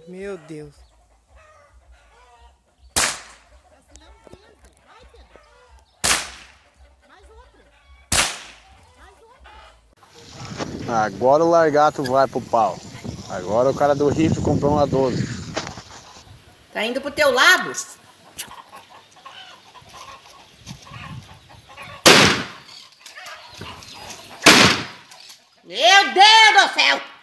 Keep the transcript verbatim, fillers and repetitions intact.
Meu Deus. Agora o largato vai pro pau. Agora o cara do rifle comprou uma doze. Tá indo pro teu lado? Meu Deus do céu!